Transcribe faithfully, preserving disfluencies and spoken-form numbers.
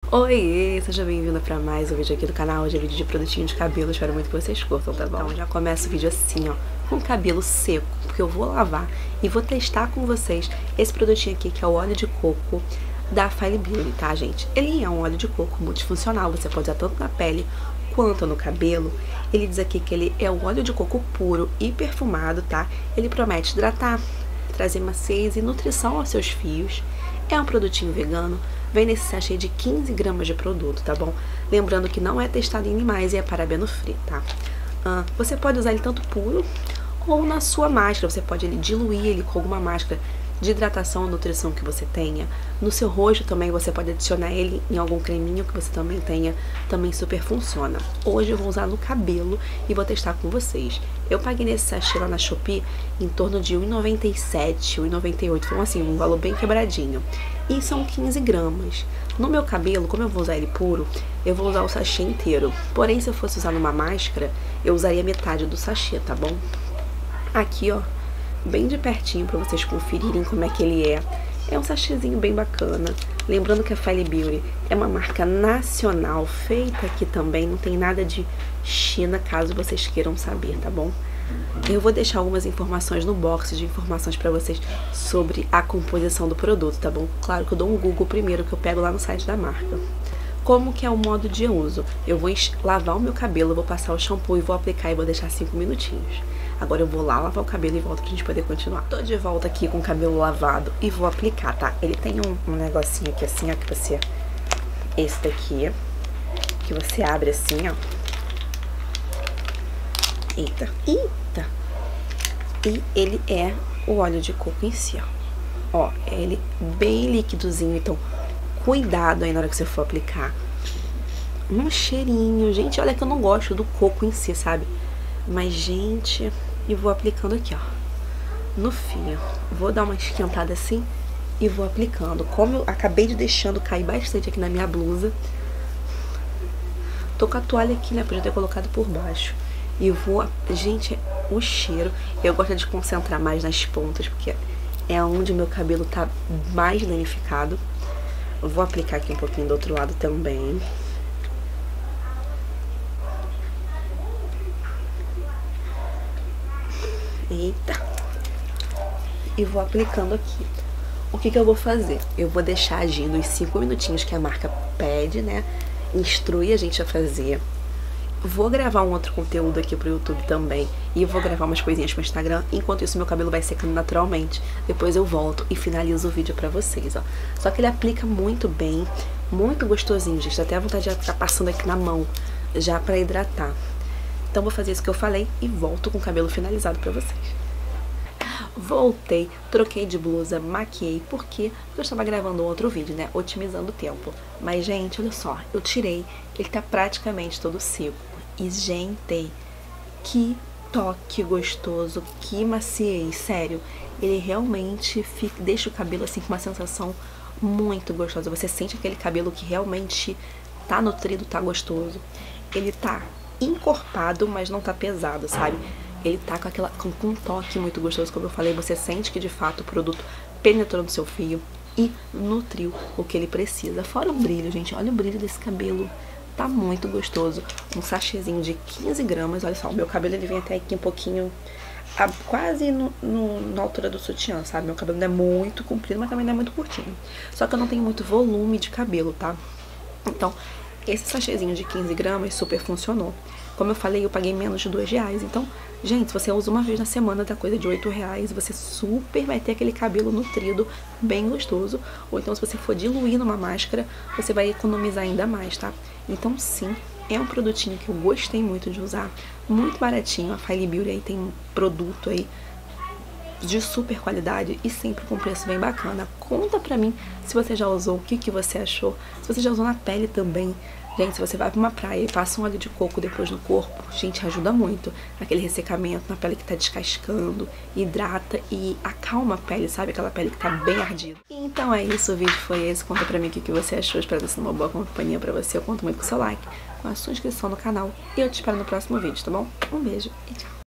Oi, seja bem-vindo pra mais um vídeo aqui do canal. Hoje é vídeo de produtinho de cabelo, espero muito que vocês curtam, tá bom? Então já começa o vídeo assim, ó, com o cabelo seco, porque eu vou lavar e vou testar com vocês esse produtinho aqui, que é o óleo de coco da Fine Beauty, tá, gente? Ele é um óleo de coco multifuncional, você pode usar tanto na pele quanto no cabelo. Ele diz aqui que ele é um óleo de coco puro e perfumado, tá? Ele promete hidratar, trazer maciez e nutrição aos seus fios. É um produtinho vegano, vem nesse sachê de quinze gramas de produto, tá bom? Lembrando que não é testado em animais e é parabeno free, tá? Ah, você pode usar ele tanto puro ou na sua máscara, você pode ele, diluir ele com alguma máscara de hidratação ou nutrição que você tenha. No seu rosto também você pode adicionar ele em algum creminho que você também tenha, também super funciona. Hoje eu vou usar no cabelo e vou testar com vocês. Eu paguei nesse sachê lá na Shopee em torno de um real e noventa e sete, um real e noventa e oito, então assim, um valor bem quebradinho. E são quinze gramas. No meu cabelo, como eu vou usar ele puro, eu vou usar o sachê inteiro. Porém, se eu fosse usar numa máscara, eu usaria metade do sachê, tá bom? Aqui, ó, bem de pertinho para vocês conferirem como é que ele é. É um sachêzinho bem bacana. Lembrando que a Fine Beauty é uma marca nacional, feita aqui também, não tem nada de China, caso vocês queiram saber, tá bom? Eu vou deixar algumas informações no box de informações para vocês sobre a composição do produto, tá bom? Claro que eu dou um Google primeiro, que eu pego lá no site da marca. Como que é o modo de uso? Eu vou lavar o meu cabelo, vou passar o shampoo e vou aplicar e vou deixar cinco minutinhos. Agora eu vou lá lavar o cabelo e volto pra gente poder continuar. Tô de volta aqui com o cabelo lavado e vou aplicar, tá? Ele tem um, um negocinho aqui assim, ó, que você... Esse daqui, que você abre assim, ó. Eita, eita! E ele é o óleo de coco em si, ó. Ó, ele bem líquidozinho, então cuidado aí na hora que você for aplicar. Um cheirinho, gente, olha que eu não gosto do coco em si, sabe? Mas, gente, e vou aplicando aqui, ó, no fio. Vou dar uma esquentada assim e vou aplicando. Como eu acabei de deixando cair bastante aqui na minha blusa, tô com a toalha aqui, né? Podia ter colocado por baixo. E vou, gente, o cheiro, eu gosto de concentrar mais nas pontas, porque é onde o meu cabelo tá mais danificado. Vou aplicar aqui um pouquinho do outro lado também. Eita! E vou aplicando aqui. O que que eu vou fazer? Eu vou deixar agindo os cinco minutinhos que a marca pede, né? Instrui a gente a fazer. Vou gravar um outro conteúdo aqui pro YouTube também. E vou gravar umas coisinhas pro Instagram. Enquanto isso, meu cabelo vai secando naturalmente. Depois eu volto e finalizo o vídeo pra vocês, ó. Só que ele aplica muito bem. Muito gostosinho, gente. Dá até a vontade de ficar passando aqui na mão, já pra hidratar. Então vou fazer isso que eu falei e volto com o cabelo finalizado pra vocês. Voltei, troquei de blusa, maquiei, por quê? Porque eu estava gravando um outro vídeo, né, otimizando o tempo. Mas, gente, olha só, eu tirei, ele tá praticamente todo seco. E, gente, que toque gostoso, que maciez, sério. Ele realmente fica, deixa o cabelo assim com uma sensação muito gostosa. Você sente aquele cabelo que realmente tá nutrido, tá gostoso. Ele tá encorpado, mas não tá pesado, sabe? Ele tá com, aquela, com, com um toque muito gostoso, como eu falei, você sente que de fato o produto penetrou no seu fio e nutriu o que ele precisa. Fora o brilho, gente, olha o brilho desse cabelo, tá muito gostoso. Um sachêzinho de quinze gramas, olha só, o meu cabelo ele vem até aqui um pouquinho, a, quase no, no, na altura do sutiã, sabe? Meu cabelo não é muito comprido, mas também não é muito curtinho. Só que eu não tenho muito volume de cabelo, tá? Então, esse sachêzinho de quinze gramas super funcionou. Como eu falei, eu paguei menos de dois reais. Então, gente, se você usa uma vez na semana, dá coisa de oito reais. Você super vai ter aquele cabelo nutrido, bem gostoso. Ou então, se você for diluir numa máscara, você vai economizar ainda mais, tá? Então, sim, é um produtinho que eu gostei muito de usar. Muito baratinho. A Fine Beauty aí tem um produto aí de super qualidade e sempre com preço bem bacana. Conta pra mim se você já usou, o que que você achou. Se você já usou na pele também. Gente, se você vai pra uma praia e passa um óleo de coco depois no corpo, gente, ajuda muito. Aquele ressecamento na pele que tá descascando, hidrata e acalma a pele, sabe? Aquela pele que tá bem ardida. Então é isso, o vídeo foi esse. Conta pra mim o que que você achou. Espero ter sido uma boa companhia pra você. Eu conto muito com o seu like, com a sua inscrição no canal. E eu te espero no próximo vídeo, tá bom? Um beijo e tchau.